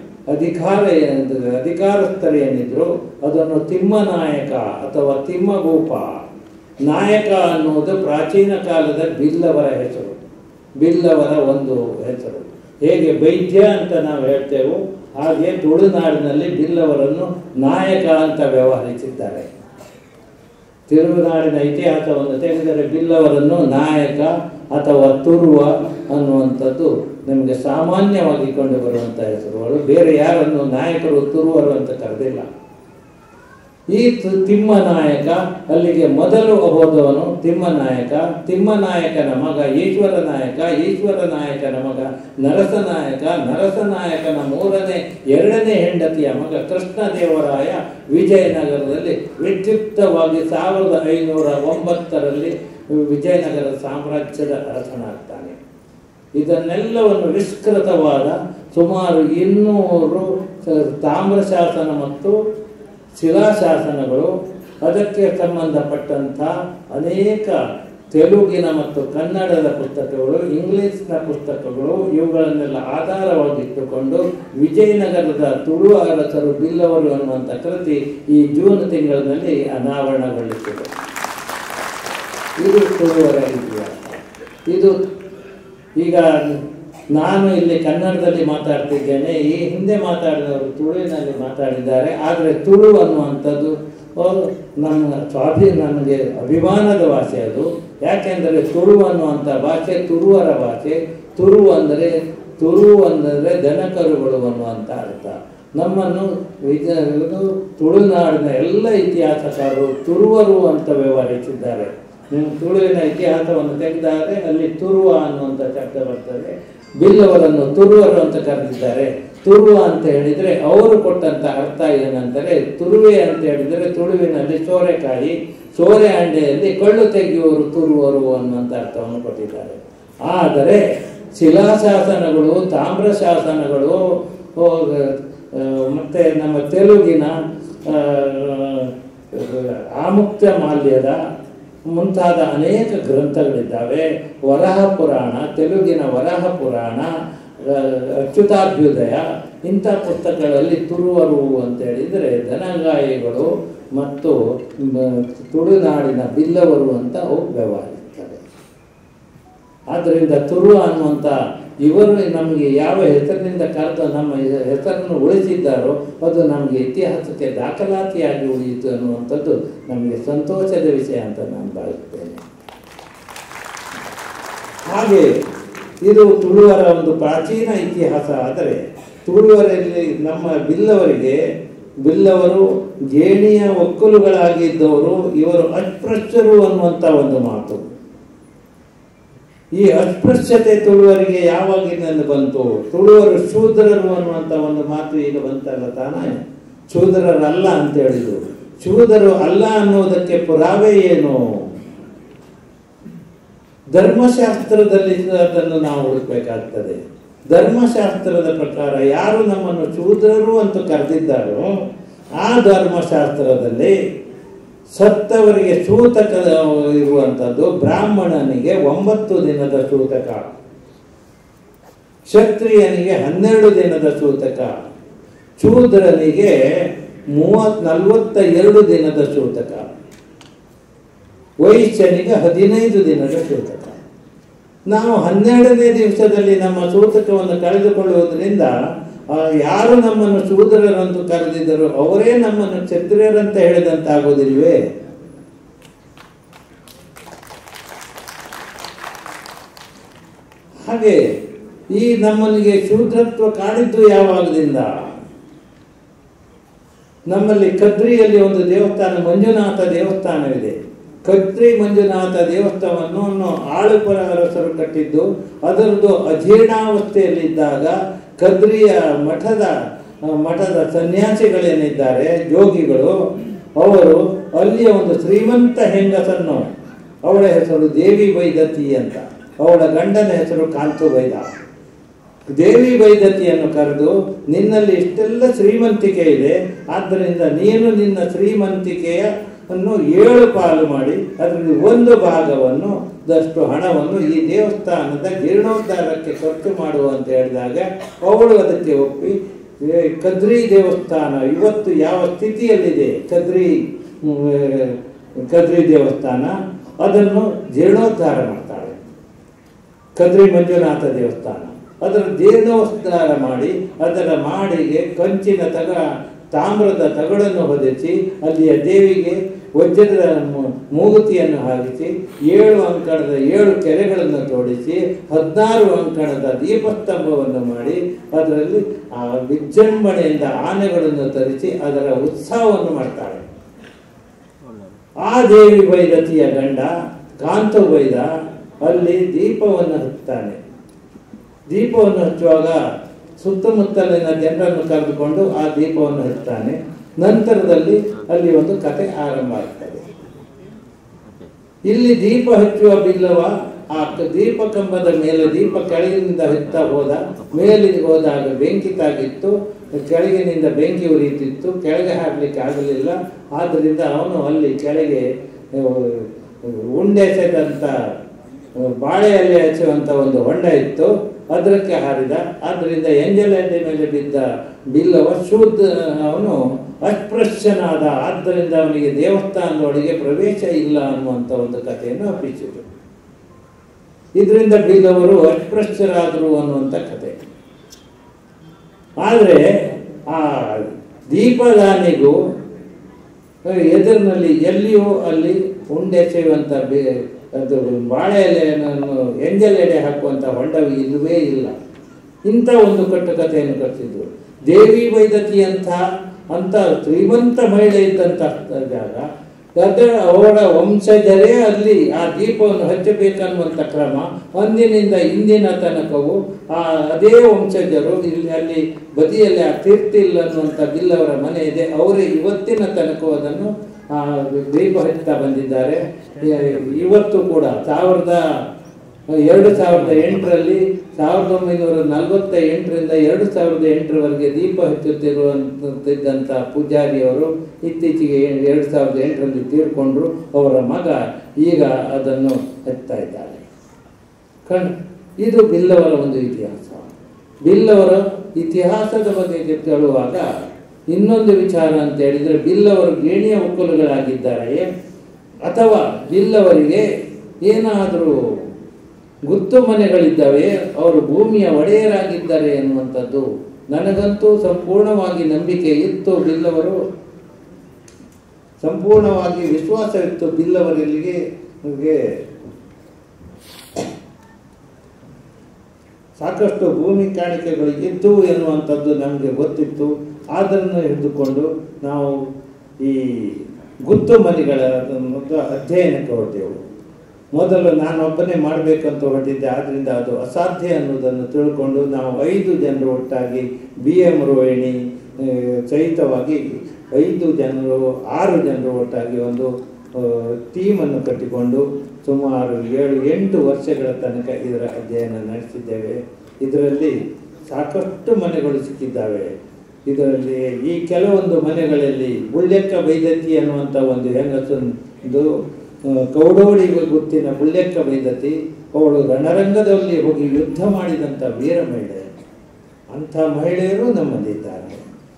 ಅಧಿಕಾರಸ್ಥರು ಏನಿದ್ರು ಅದನ್ನು ತಿಮ್ಮನಾಯಕ ಅಥವಾ ತಿಮ್ಮಭೂಪ ನಾಯಕ ಅನ್ನುವುದು ಪ್ರಾಚೀನ ಕಾಲದ ಬಿಲ್ಲವರ ಹೆಸರು, ಬಿಲ್ಲವರ ಒಂದು ಹೆಸರು. ಹೇಗೆ ವೈದ್ಯ ಅಂತ ನಾವು ಹೇಳ್ತೇವೆ ಹಾಗೆ ತುಳುನಾಡಿನಲ್ಲಿ ಬಿಲ್ಲವರನ್ನು ನಾಯಕ ಅಂತ ವ್ಯವಹರಿಸಿದ್ದಾರೆ. ತಿರುನಾಡಿನ ಇತಿಹಾಸವನ್ನು ತೆಗೆದರೆ ಬಿಲ್ಲವರನ್ನು ನಾಯಕ ಅಥವಾ ತುರುವ ಅನ್ನುವಂಥದ್ದು ನಮಗೆ ಸಾಮಾನ್ಯವಾಗಿ ಕಂಡು ಬರುವಂಥ ಹೆಸರುಗಳು. ಬೇರೆ ಯಾರನ್ನು ನಾಯಕರು ತುರುವರು ಅಂತ ಕರೆದಿಲ್ಲ. ಈ ತಿಮ್ಮನಾಯಕ ಅಲ್ಲಿಗೆ ಮೊದಲು ಹೋದವನು ತಿಮ್ಮನಾಯಕ. ತಿಮ್ಮನಾಯಕನ ಮಗ ಈಶ್ವರ ನಾಯಕ, ಈಶ್ವರ ನಾಯಕನ ಮಗ ನರಸನಾಯಕ, ನರಸನಾಯಕನ ಎರಡನೇ ಹೆಂಡತಿಯ ಮಗ ಕೃಷ್ಣದೇವರಾಯ ವಿಜಯನಗರದಲ್ಲಿ ವಿದ್ಯುಕ್ತವಾಗಿ 1509ರಲ್ಲಿ ವಿಜಯನಗರ ಸಾಮ್ರಾಜ್ಯದ ಅರಸನಾಗ್ತಾನೆ. ಇದನ್ನೆಲ್ಲವನ್ನು ವಿಸ್ತೃತವಾದ ಸುಮಾರು 200 ತಾಮ್ರಶಾಸನ ಮತ್ತು ಶಿಲಾಶಾಸನಗಳು, ಅದಕ್ಕೆ ಸಂಬಂಧಪಟ್ಟಂಥ ಅನೇಕ ತೆಲುಗಿನ ಮತ್ತು ಕನ್ನಡದ ಪುಸ್ತಕಗಳು, ಇಂಗ್ಲಿಷ್ನ ಪುಸ್ತಕಗಳು, ಇವುಗಳನ್ನೆಲ್ಲ ಆಧಾರವಾಗಿಟ್ಟುಕೊಂಡು ವಿಜಯನಗರದ ತುಳು ಅರಸರು ಬಿಲ್ಲವರು ಅನ್ನುವಂಥ ಕೃತಿ ಈ ಜೂನ್ ತಿಂಗಳಿನಲ್ಲಿ ಅನಾವರಣಗೊಳ್ಳುತ್ತದೆ. ಇದು ತುಳುವರ ಇತಿಹಾಸ. ಇದು ಈಗ ನಾನು ಇಲ್ಲಿ ಕನ್ನಡದಲ್ಲಿ ಮಾತಾಡ್ತಿದ್ದೇನೆ, ಈ ಹಿಂದೆ ಮಾತಾಡಿದವರು ತುಳುವಿನಲ್ಲಿ ಮಾತಾಡಿದ್ದಾರೆ. ಆದರೆ ತುಳು ಅನ್ನುವಂಥದ್ದು ನನಗೆ ಅಭಿಮಾನದ ಭಾಷೆ ಅದು. ಯಾಕೆಂದರೆ ತುಳು ಅನ್ನುವಂಥ ಭಾಷೆ ತುರುವರ ಭಾಷೆ. ತುರು ಅಂದರೆ ದನಕರುಗಳು ಅನ್ನುವಂಥ ಅರ್ಥ. ನಮ್ಮನ್ನು ತುಳುನಾಡಿನ ಎಲ್ಲ ಇತಿಹಾಸಕಾರರು ತುರುವರು ಅಂತ ವ್ಯವಹರಿಸಿದ್ದಾರೆ. ತುಳುವಿನ ಇತಿಹಾಸವನ್ನು ತೆಗೆದಾದರೆ ಅಲ್ಲಿ ತುರುವ ಅನ್ನುವಂಥ ಶಬ್ದ ಬರ್ತದೆ. ಬಿಲ್ಲವರನ್ನು ತುರುವರು ಅಂತ ಕರೆದಿದ್ದಾರೆ. ತುರುವ ಅಂತ ಹೇಳಿದರೆ ಅವರು ಕೊಟ್ಟಂಥ ಅರ್ಥ ಏನಂದರೆ, ತುರುವೆ ಅಂತ ಹೇಳಿದರೆ ತುಳುವಿನಲ್ಲಿ ಸೋರೆಕಾಯಿ, ಸೋರೆ ಅಂಡೆಯಲ್ಲಿ ಕಳ್ಳು ತೆಗೆಯುವರು ತುರುವರು ಅನ್ನುವಂಥ ಅರ್ಥವನ್ನು ಕೊಟ್ಟಿದ್ದಾರೆ. ಆದರೆ ಶಿಲಾಶಾಸನಗಳು, ತಾಮ್ರಶಾಸನಗಳು ಮತ್ತು ನಮ್ಮ ತೆಲುಗಿನ ಆಮುಕ್ತ ಮಾಲ್ಯದ ಮುಂತಾದ ಅನೇಕ ಗ್ರಂಥಗಳಿದ್ದಾವೆ. ವರಹ ಪುರಾಣ, ತೆಲುಗಿನ ವರಹ ಪುರಾಣ, ಅಚ್ಯುತಾಭ್ಯುದಯ, ಇಂಥ ಪುಸ್ತಕಗಳಲ್ಲಿ ತುರುವರು ಅಂತ ಹೇಳಿದರೆ ದನಗಾಯಿಗಳು ಮತ್ತು ತುಳುನಾಡಿನ ಬಿಲ್ಲವರು ಅಂತ ಅವು ವ್ಯವಹರಿಸ್ತವೆ. ಆದ್ದರಿಂದ ತುರು ಅನ್ನುವಂಥ ಇವರು ನಮಗೆ ಯಾವ ಹೆಸರಿನಿಂದ ಕರೆದು ನಮ್ಮ ಹೆಸರನ್ನು ಉಳಿಸಿದ್ದಾರೋ ಅದು ನಮಗೆ ಇತಿಹಾಸಕ್ಕೆ ದಾಖಲಾತಿಯಾಗಿ ಉಳಿಯಿತು ಅನ್ನುವಂಥದ್ದು ನಮಗೆ ಸಂತೋಷದ ವಿಷಯ ಅಂತ ನಾನು ಭಾವಿಸ್ತೇನೆ. ಹಾಗೆ ಇದು ತುಳುವರ ಒಂದು ಪ್ರಾಚೀನ ಇತಿಹಾಸ. ಆದರೆ ತುಳುವರಲ್ಲಿ ನಮ್ಮ ಬಿಲ್ಲವರು ಗೇಣಿಯ ಒಕ್ಕಲುಗಳಾಗಿದ್ದವರು. ಇವರು ಅಸ್ಪೃಶ್ಯರು ಅನ್ನುವಂಥ ಒಂದು ಮಾತು. ಈ ಅಸ್ಪೃಶ್ಯತೆ ತುಳುವರಿಗೆ ಯಾವಾಗಿನಿಂದ ಬಂತು? ತುಳುವರು ಶೂದ್ರರು ಅನ್ನುವಂಥ ಒಂದು ಮಾತು ಈಗ ಬಂತಲ್ಲ ತಾನೇ. ಶೂದ್ರರಲ್ಲ ಅಂತ ಹೇಳಿದ್ರು. ಶೂದ್ರರು ಅಲ್ಲ ಅನ್ನೋದಕ್ಕೆ ಪುರಾವೆ ಏನು? ಧರ್ಮಶಾಸ್ತ್ರದಲ್ಲಿ ಅದನ್ನು ನಾವು ಹುಡುಕಬೇಕಾಗ್ತದೆ. ಧರ್ಮಶಾಸ್ತ್ರದ ಪ್ರಕಾರ ಯಾರು ನಮ್ಮನ್ನು ಶೂದ್ರರು ಅಂತ ಕರೆದಿದ್ದಾರೋ ಆ ಧರ್ಮಶಾಸ್ತ್ರದಲ್ಲಿ ಸತ್ತವರಿಗೆ ಸೂತಕ ಇರುವಂಥದ್ದು. ಬ್ರಾಹ್ಮಣನಿಗೆ 9 ದಿನದ ಸೂತಕ, ಕ್ಷತ್ರಿಯನಿಗೆ 12 ದಿನದ ಸೂತಕ, ಶೂದ್ರನಿಗೆ 42 ದಿನದ ಸೂತಕ, ವೈಶ್ಯನಿಗೆ 15 ದಿನದ ಸೂತಕ. ನಾವು 12ನೇ ದಿವಸದಲ್ಲಿ ನಮ್ಮ ಸೂತಕವನ್ನು ಕಳೆದುಕೊಳ್ಳುವುದರಿಂದ ಯಾರು ನಮ್ಮನ್ನು ಶೂದ್ರರಂತೂ ಕರೆದಿದ್ದರು ಅವರೇ ನಮ್ಮನ್ನು ಕ್ಷತ್ರಿಯರಂತ ಹೇಳಿದಂತಾಗೋದಿಲ್ವೇ? ಹಾಗೆ ಈ ನಮ್ಮನಿಗೆ ಶೂದ್ರತ್ವ ಕಾಡಿದ್ದು ಯಾವಾಗದಿಂದ? ನಮ್ಮಲ್ಲಿ ಕದ್ರಿಯಲ್ಲಿ ಒಂದು ದೇವಸ್ಥಾನ, ಮಂಜುನಾಥ ದೇವಸ್ಥಾನವಿದೆ. ಕದ್ರಿ ಮಂಜುನಾಥ ದೇವಸ್ಥಾನವನ್ನು ಆಳುಪುರ ಅರಸರು ಕಟ್ಟಿದ್ದು. ಅದರದ್ದು ಅಜೀರ್ಣಾವಸ್ಥೆಯಲ್ಲಿದ್ದಾಗ ಕದ್ರಿಯ ಮಠದ ಸನ್ಯಾಸಿಗಳೇನಿದ್ದಾರೆ, ಜೋಗಿಗಳು, ಅವರು ಅಲ್ಲಿಯ ಒಂದು ಶ್ರೀಮಂತ ಹೆಂಗಸನ್ನು, ಅವಳ ಹೆಸರು ದೇವಿ ವೈದತಿ ಅಂತ, ಅವಳ ಗಂಡನ ಹೆಸರು ಕಾಂತು ವೈದ. ದೇವಿ ವೈದತಿಯನ್ನು ಕರೆದು, ನಿನ್ನಲ್ಲಿ ಇಷ್ಟೆಲ್ಲ ಶ್ರೀಮಂತಿಕೆ ಇದೆ, ಆದ್ದರಿಂದ ನೀನು ನಿನ್ನ ಶ್ರೀಮಂತಿಕೆಯನ್ನು 7 ಪಾಲು ಮಾಡಿ ಅದರಲ್ಲಿ 1 ಭಾಗವನ್ನು ದಷ್ಟು ಹಣವನ್ನು ಈ ದೇವಸ್ಥಾನದ ಜೀರ್ಣೋದ್ಧಾರಕ್ಕೆ ಖರ್ಚು ಮಾಡುವ ಅಂತ ಹೇಳಿದಾಗ ಅವಳು ಅದಕ್ಕೆ ಒಪ್ಪಿ ಕದ್ರಿ ದೇವಸ್ಥಾನ ಇವತ್ತು ಯಾವ ಸ್ಥಿತಿಯಲ್ಲಿದೆ, ಕದ್ರಿ ದೇವಸ್ಥಾನ, ಅದನ್ನು ಜೀರ್ಣೋದ್ಧಾರ ಮಾಡ್ತಾಳೆ. ಕದ್ರಿ ಮಂಜುನಾಥ ದೇವಸ್ಥಾನ ಅದರ ಜೀರ್ಣೋದ್ಧಾರ ಮಾಡಿ ಅದರ ಮಾಡಿಗೆ ಕಂಚಿನ ತಾಮ್ರದ ತಗಡನ್ನು ಹೊದಿಸಿ ಅಲ್ಲಿಯ ದೇವಿಗೆ ವಜ್ರದ ಮೂಗುತಿಯನ್ನು ಹಾಕಿಸಿ 7 ಅಂಕಣದ 7 ಕೆರೆಗಳನ್ನು ತೋಡಿಸಿ 16 ಅಂಕಣದ ದೀಪಸ್ತಂಭವನ್ನು ಮಾಡಿ ಅದರಲ್ಲಿ ಆ ವಿಜೃಂಭಣೆಯಿಂದ ಆನೆಗಳನ್ನು ತರಿಸಿ ಅದರ ಉತ್ಸವವನ್ನು ಮಾಡ್ತಾಳೆ. ಆ ದೇವಿ ವೈದತಿಯ ಗಂಡ ಕಾಂತು ವೈದ ಅಲ್ಲಿ ದೀಪವನ್ನು ಹಚ್ಚುತ್ತಾನೆ. ದೀಪವನ್ನು ಹಚ್ಚುವಾಗ ಸುತ್ತಮುತ್ತಲಿನ ಜನರನ್ನು ಕರೆದುಕೊಂಡು ಆ ದೀಪವನ್ನು ಹಚ್ಚುತ್ತಾನೆ. ನಂತರದಲ್ಲಿ ಅಲ್ಲಿ ಒಂದು ಕತೆ ಆರಂಭ ಆಗ್ತದೆ. ಇಲ್ಲಿ ದೀಪ ಹಚ್ಚುವ ಬಿಲ್ಲವ ಆ ದೀಪ ಕಂಬದ ಮೇಲೆ ದೀಪ ಕೆಳಗಿನಿಂದ ಹಚ್ಚುತ್ತಾ ಹೋದ. ಮೇಲಿಗೆ ಹೋದಾಗ ಬೆಂಕಿ ತಾಗಿತ್ತು, ಕೆಳಗಿನಿಂದ ಬೆಂಕಿ ಉರಿಯುತ್ತಿತ್ತು, ಕೆಳಗೆ ಹಾಕಲಿಕ್ಕೆ ಆಗಲಿಲ್ಲ. ಆದ್ದರಿಂದ ಅವನು ಅಲ್ಲಿ ಕೆಳಗೆ ಉಂಡೆ ಎಸೆದಂಥ ಬಾಳೆ ಎಲೆ ಹಚ್ಚುವಂಥ ಒಂದು ಹೊಂಡ ಇತ್ತು, ಅದಕ್ಕೆ ಹಾರಿದ. ಆದ್ದರಿಂದ ಎಂಜಲೆಂಡೆ ಮೇಲೆ ಬಿದ್ದ ಬಿಲ್ಲವ ಶೂದ್ರ, ಅವನು ಅಸ್ಪೃಶ್ಯನಾದ, ಆದ್ದರಿಂದ ಅವನಿಗೆ ದೇವಸ್ಥಾನದೊಳಗೆ ಪ್ರವೇಶ ಇಲ್ಲ ಅನ್ನುವಂಥ ಒಂದು ಕಥೆಯನ್ನು ಹಬ್ಬಿಸಿದರು. ಇದರಿಂದ ಬಿಲ್ಲವರು ಅಸ್ಪೃಶ್ಯರಾದರು ಅನ್ನುವಂಥ ಕಥೆ. ಆದರೆ ಆ ದೀಪದಾನಿಗೂ ಎದುರಿನಲ್ಲಿ ಎಲ್ಲಿಯೂ ಅಲ್ಲಿ ಉಂಡೆಸೆಯುವಂಥ ಅದು ಬಾಳೆ ಎಲೆಯನ್ನು ಎಂಜಲ್ ಎಲೆ ಹಾಕುವಂಥ ಹೊಂಡವು ಇಲ್ಲವೇ ಇಲ್ಲ. ಇಂಥ ಒಂದು ಕಟ್ಟುಕತೆಯನ್ನು ಕಟ್ಟಿದ್ರು. ದೇವಿ ವೈದತಿ ಅಂತ ಶ್ರೀಮಂತ ಮಹಿಳೆ ಇದ್ದಂಥ ಜಾಗ, ಅವರ ವಂಶಜರೇ ಅಲ್ಲಿ ಆ ದೀಪವನ್ನು ಹಚ್ಚಬೇಕನ್ನುವಂಥ ಕ್ರಮ ಅಂದಿನಿಂದ ಇಂದಿನ ತನಕವು ಅದೇ ವಂಶಜರು ಅಲ್ಲಿ ಬದಿಯಲ್ಲಿ ಆ ತೀರ್ಥಿಲ್ಲ ಅನ್ನುವಂಥ ಬಿಲ್ಲವರ ಮನೆ ಇದೆ, ಅವರೇ ಇವತ್ತಿನ ತನಕ ಅದನ್ನು ದೀಪ ಹಚ್ಚುತ್ತಾ ಬಂದಿದ್ದಾರೆ. ಇವತ್ತು ಕೂಡ 2008ರಲ್ಲಿ 1948ರಿಂದ 2008ರವರೆಗೆ ದೀಪ ಹಚ್ಚುತ್ತಿರುವಂತಿದ್ದಂಥ ಪೂಜಾರಿಯವರು ಇತ್ತೀಚೆಗೆ 2008ರಲ್ಲಿ ತೀರ್ಕೊಂಡ್ರು. ಅವರ ಮಗ ಈಗ ಅದನ್ನು ಹಚ್ತಾ ಇದ್ದಾರೆ. ಇದು ಬಿಲ್ಲವರ ಒಂದು ಇತಿಹಾಸ. ಬಿಲ್ಲವರ ಇತಿಹಾಸದ ಬಗ್ಗೆ ಹೇಳುವಾಗ ಇನ್ನೊಂದು ವಿಚಾರ ಅಂತ ಹೇಳಿದರೆ, ಬಿಲ್ಲವರು ಗೇಣಿಯ ಒಕ್ಕಲುಗಳಾಗಿದ್ದಾರೆ ಅಥವಾ ಬಿಲ್ಲವರಿಗೆ ಏನಾದರೂ ಗುತ್ತು ಮನೆಗಳಿದ್ದಾವೆ, ಅವರು ಭೂಮಿಯ ಒಡೆಯರಾಗಿದ್ದಾರೆ ಎನ್ನುವಂಥದ್ದು ನನಗಂತೂ ಸಂಪೂರ್ಣವಾಗಿ ನಂಬಿಕೆ ಇತ್ತು. ಬಿಲ್ಲವರು ಸಂಪೂರ್ಣವಾಗಿ ವಿಶ್ವಾಸವಿತ್ತು. ಬಿಲ್ಲವರಿಗೆ ಸಾಕಷ್ಟು ಭೂಮಿ ಕಾಣಿಕೆಗಳು ಇದ್ದು ಎನ್ನುವಂಥದ್ದು ನಮಗೆ ಗೊತ್ತಿತ್ತು. ಅದನ್ನು ಹಿಡಿದುಕೊಂಡು ನಾವು ಈ ಗುತ್ತು ಮನೆಗಳ ಅಧ್ಯಯನಕ್ಕೆ ಹೊರಟೆವು. ಮೊದಲು ನಾನೊಬ್ಬನೇ ಮಾಡಬೇಕಂತ ಹೊರಟಿದ್ದೆ, ಆದ್ದರಿಂದ ಅದು ಅಸಾಧ್ಯ ಅನ್ನೋದನ್ನು ತಿಳ್ಕೊಂಡು ನಾವು 5 ಜನರು ಒಟ್ಟಾಗಿ BM ರೋಹಿಣಿ ಸಹಿತವಾಗಿ 6 ಜನರು ಒಟ್ಟಾಗಿ ಒಂದು ಟೀಮನ್ನು ಕಟ್ಟಿಕೊಂಡು ಸುಮಾರು 7-8 ವರ್ಷಗಳ ತನಕ ಇದರ ಅಧ್ಯಯನ ನಡೆಸಿದ್ದೇವೆ. ಇದರಲ್ಲಿ ಸಾಕಷ್ಟು ಮನೆಗಳು ಸಿಕ್ಕಿದ್ದಾವೆ. ಇದರಲ್ಲಿ ಈ ಕೆಲವೊಂದು ಮನೆಗಳಲ್ಲಿ ಬುಳ್ಳೆಕ್ಕ ಬೈದತಿ ಅನ್ನುವಂಥ ಒಂದು ಹೆಂಗಸೊಂದು ಕೌಡೋಳಿಗೆ ಗುತ್ತಿನ ಬುಳ್ಳೆಕ್ಕ ಬೈದತಿ, ಅವಳು ರಣರಂಗದಲ್ಲಿ ಹೋಗಿ ಯುದ್ಧ ಮಾಡಿದಂಥ ವೀರ ಮಹಿಳೆ. ಅಂಥ ಮಹಿಳೆಯರು ನಮ್ಮಲ್ಲಿದ್ದಾರೆ.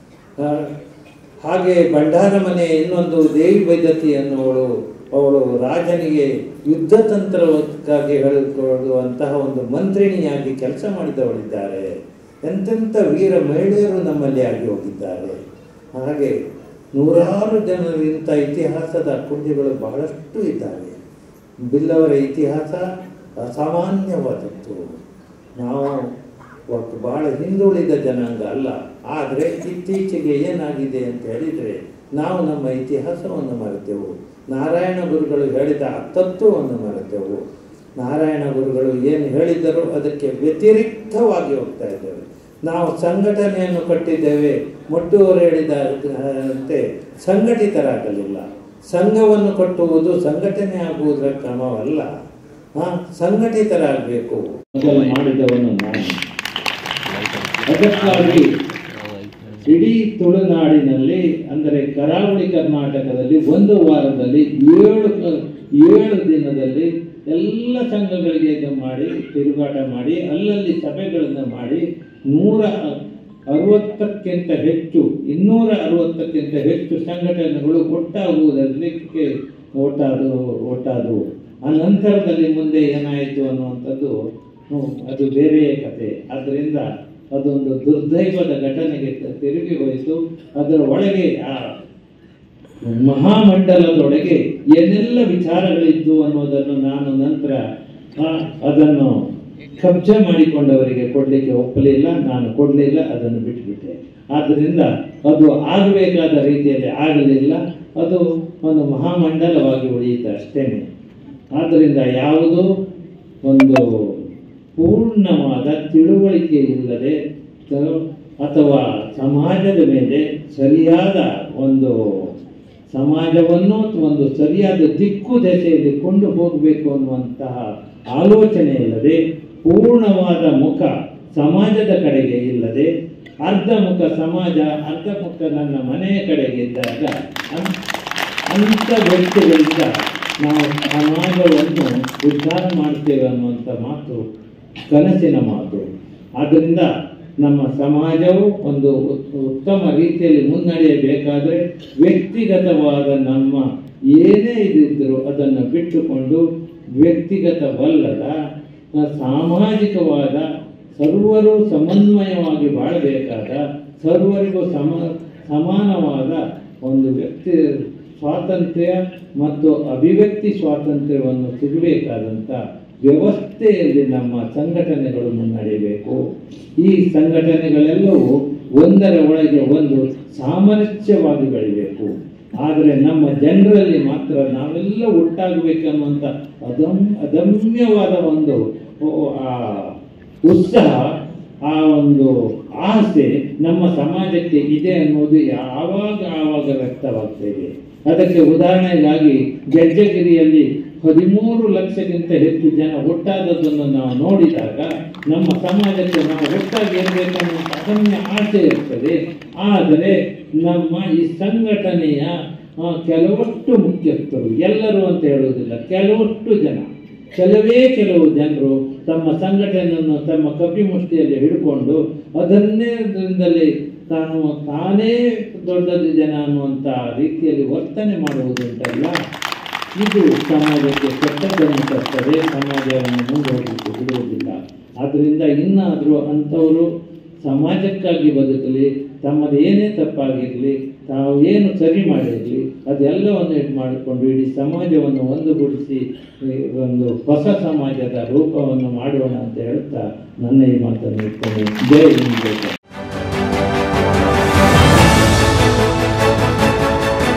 ಹಾಗೆ ಭಂಡಾರ ಮನೆ ಇನ್ನೊಂದು ದೇವಿ ಬೈದತಿ ಅವಳು ರಾಜನಿಗೆ ಯುದ್ಧ ತಂತ್ರಕ್ಕಾಗಿ ಹೇಳಿಕೊಳ್ಳುವಂತಹ ಒಂದು ಮಂತ್ರಿಣಿಯಾಗಿ ಕೆಲಸ ಮಾಡಿದವಳಿದ್ದಾರೆ. ಎಂತೆಂಥ ವೀರ ಮಹಿಳೆಯರು ನಮ್ಮಲ್ಲಿ ಆಗಿ ಹೋಗಿದ್ದಾರೆ. ಹಾಗೆ 100 ಜನರು ಇಂಥ ಇತಿಹಾಸದ ಕುಂಡಿಗಳು ಬಹಳಷ್ಟು ಇದ್ದಾವೆ. ಬಿಲ್ಲವರ ಇತಿಹಾಸ ಅಸಾಮಾನ್ಯವಾದದ್ದು. ನಾವು ಒಟ್ಟು ಬಹಳ ಹಿಂದುಳಿದ ಜನಾಂಗ ಅಲ್ಲ. ಆದರೆ ಇತ್ತೀಚೆಗೆ ಏನಾಗಿದೆ ಅಂತ ಹೇಳಿದರೆ, ನಾವು ನಮ್ಮ ಇತಿಹಾಸವನ್ನು ಮರೆತೆವು. ನಾರಾಯಣ ಗುರುಗಳು ಹೇಳಿದ ತತ್ವವನ್ನು ಮರೆತೆವು. ನಾರಾಯಣ ಗುರುಗಳು ಏನು ಹೇಳಿದರೂ ಅದಕ್ಕೆ ವ್ಯತಿರಿಕ್ತವಾಗಿ ಹೋಗ್ತಾ ಇದ್ದೇವೆ. ನಾವು ಸಂಘಟನೆಯನ್ನು ಕಟ್ಟಿದ್ದೇವೆ, ಮೊಟ್ಟೆಯವರು ಹೇಳಿದಂತೆ ಸಂಘಟಿತರಾಗಲಿಲ್ಲ. ಸಂಘವನ್ನು ಕಟ್ಟುವುದು ಸಂಘಟನೆ ಆಗುವುದರ ಕ್ರಮವಲ್ಲ, ಸಂಘಟಿತರಾಗಬೇಕು. ಮಾಡಿದವನು ನಾನು. ಅದಕ್ಕಾಗಿ ಇಡೀ ತುಳುನಾಡಿನಲ್ಲಿ, ಅಂದರೆ ಕರಾವಳಿ ಕರ್ನಾಟಕದಲ್ಲಿ ಒಂದು ವಾರದಲ್ಲಿ 7 ದಿನದಲ್ಲಿ ಎಲ್ಲ ಸಂಘಗಳಿಗೆ ಇದು ಮಾಡಿ ತಿರುಗಾಟ ಮಾಡಿ ಅಲ್ಲಲ್ಲಿ ಸಭೆಗಳನ್ನು ಮಾಡಿ 160ಕ್ಕಿಂತ ಹೆಚ್ಚು 260ಕ್ಕಿಂತ ಹೆಚ್ಚು ಸಂಘಟನೆಗಳು ಒಟ್ಟಾಗುವುದಕ್ಕೆ ಒಟ್ಟಾದವು. ಆ ನಂತರದಲ್ಲಿ ಮುಂದೆ ಏನಾಯಿತು ಅನ್ನುವಂಥದ್ದು ಅದು ಬೇರೆಯೇ ಕತೆ. ಆದ್ದರಿಂದ ಅದೊಂದು ದುರ್ದೈವದ ಘಟನೆಗೆ ತಿರುಗಿ ಹೋಯಿತು. ಅದರ ಒಳಗೆ ಆ ಮಹಾಮಂಡಲದೊಳಗೆ ಏನೆಲ್ಲ ವಿಚಾರಗಳಿದ್ದು ಅನ್ನೋದನ್ನು ನಾನು ನಂತರ ಅದನ್ನು ಕಬ್ಜೆ ಮಾಡಿಕೊಂಡವರಿಗೆ ಕೊಡಲಿಕ್ಕೆ ಒಪ್ಪಲಿಲ್ಲ, ನಾನು ಕೊಡಲಿಲ್ಲ, ಅದನ್ನು ಬಿಟ್ಟುಬಿಟ್ಟೆ. ಆದ್ದರಿಂದ ಅದು ಆಗಬೇಕಾದ ರೀತಿಯಲ್ಲಿ ಆಗಲಿಲ್ಲ, ಅದು ಒಂದು ಮಹಾಮಂಡಲವಾಗಿ ಉಳಿಯಿತು ಅಷ್ಟೇನೆ. ಆದ್ದರಿಂದ ಯಾವುದೋ ಒಂದು ಪೂರ್ಣವಾದ ತಿಳುವಳಿಕೆ ಇಲ್ಲದೆ ಅಥವಾ ಸಮಾಜದ ಮೇಲೆ ಸರಿಯಾದ ಒಂದು ಸಮಾಜವನ್ನು ಒಂದು ಸರಿಯಾದ ದಿಕ್ಕು ದೆಸೆಯಲ್ಲಿ ಕೊಂಡು ಹೋಗಬೇಕು ಅನ್ನುವಂತಹ ಆಲೋಚನೆ ಇಲ್ಲದೆ, ಪೂರ್ಣವಾದ ಮುಖ ಸಮಾಜದ ಕಡೆಗೆ ಇಲ್ಲದೆ, ಅರ್ಧ ಮುಖ ಸಮಾಜ ಅರ್ಧ ಮುಖ ನನ್ನ ಮನೆಯ ಕಡೆಗೆ ಇದ್ದಾಗ ಅಂಥ ವ್ಯಕ್ತಿಗಳಿಂದ ನಾವು ಸಮಾಜವನ್ನು ಉದ್ಧಾರ ಮಾಡ್ತೇವೆ ಅನ್ನುವಂಥ ಮಾತು ಕನಸಿನ ಮಾತು. ಆದ್ದರಿಂದ ನಮ್ಮ ಸಮಾಜವು ಒಂದು ಉತ್ತಮ ರೀತಿಯಲ್ಲಿ ಮುನ್ನಡೆಯಬೇಕಾದರೆ ವ್ಯಕ್ತಿಗತವಾದ ನಮ್ಮ ಏನೇ ಇದ್ದರೂ ಅದನ್ನು ಬಿಟ್ಟುಕೊಂಡು ವ್ಯಕ್ತಿಗತವಲ್ಲದ ಸಾಮಾಜಿಕವಾದ ಸರ್ವರು ಸಮನ್ವಯವಾಗಿ ಬಾಳಬೇಕಾದ, ಸರ್ವರಿಗೂ ಸಮಾನವಾದ ಒಂದು ವ್ಯಕ್ತಿ ಸ್ವಾತಂತ್ರ್ಯ ಮತ್ತು ಅಭಿವ್ಯಕ್ತಿ ಸ್ವಾತಂತ್ರ್ಯವನ್ನು ಸಿಗಬೇಕಾದಂಥ ವ್ಯವಸ್ಥೆಯಲ್ಲಿ ನಮ್ಮ ಸಂಘಟನೆಗಳು ಮುನ್ನಡೆಯಬೇಕು. ಈ ಸಂಘಟನೆಗಳೆಲ್ಲವೂ ಒಂದರ ಒಳಗೆ ಒಂದು ಸಾಮರಸ್ಯವಾಗಿ ಬೆಳಿಬೇಕು. ಆದರೆ ನಮ್ಮ ಜನರಲ್ಲಿ ಮಾತ್ರ ನಾವೆಲ್ಲ ಒಟ್ಟಾಗಬೇಕನ್ನುವಂಥ ಅದಮ್ಯವಾದ ಒಂದು ಉತ್ಸಾಹ, ಆ ಒಂದು ಆಸೆ ನಮ್ಮ ಸಮಾಜಕ್ಕೆ ಇದೆ ಅನ್ನೋದು ಆವಾಗ ವ್ಯಕ್ತವಾಗ್ತದೆ. ಅದಕ್ಕೆ ಉದಾಹರಣೆಗಾಗಿ ಗೆಜ್ಜೆಗಿರಿಯಲ್ಲಿ 13 ಲಕ್ಷಕ್ಕಿಂತ ಹೆಚ್ಚು ಜನ ಒಟ್ಟಾದದ್ದನ್ನು ನಾವು ನೋಡಿದಾಗ ನಮ್ಮ ಸಮಾಜಕ್ಕೆ ನಾವು ಒಟ್ಟಾಗಿ ಇರಬೇಕನ್ನೋ ಅದಮ್ಯ ಆಸೆ ಇರ್ತದೆ. ಆದರೆ ನಮ್ಮ ಈ ಸಂಘಟನೆಯ ಕೆಲವಷ್ಟು ಮುಖ್ಯಸ್ಥರು, ಎಲ್ಲರೂ ಅಂತ ಹೇಳುವುದಿಲ್ಲ, ಕೆಲವೇ ಕೆಲವು ಜನರು ತಮ್ಮ ಸಂಘಟನೆಯನ್ನು ತಮ್ಮ ಕಪಿಮುಷ್ಟಿಯಲ್ಲಿ ಹಿಡ್ಕೊಂಡು ಅದನ್ನೇದಿಂದಲೇ ತಾನೇ ದೊಡ್ಡದು ಜನ ಅನ್ನುವಂಥ ರೀತಿಯಲ್ಲಿ ವರ್ತನೆ ಮಾಡುವುದುಂಟಲ್ಲ, ಇದು ಸಮಾಜಕ್ಕೆ ಕೆಟ್ಟದ್ದನ್ನು ತರ್ತದೆ, ಸಮಾಜವನ್ನು ಮುಂದುವರಿಸಲಿಕ್ಕೆ ಬಿಡುವುದಿಲ್ಲ. ಆದ್ದರಿಂದ ಇನ್ನಾದರೂ ಅಂಥವರು ಸಮಾಜಕ್ಕಾಗಿ ಬದುಕಲಿ, ತಮ್ಮದು ಏನೇ ತಪ್ಪಾಗಿರಲಿ, ತಾವು ಏನು ಸರಿ ಮಾಡಿರಲಿ, ಅದೆಲ್ಲವನ್ನು ಇದು ಮಾಡಿಕೊಂಡು ಇಡೀ ಸಮಾಜವನ್ನು ಒಂದುಗೂಡಿಸಿ ಒಂದು ಹೊಸ ಸಮಾಜದ ರೂಪವನ್ನು ಮಾಡೋಣ ಅಂತ ಹೇಳ್ತಾ ನನ್ನ ಈ ಮಾತನ್ನು ಇಟ್ಕೊಂಡು ಜೈ ಹಿಂದ್.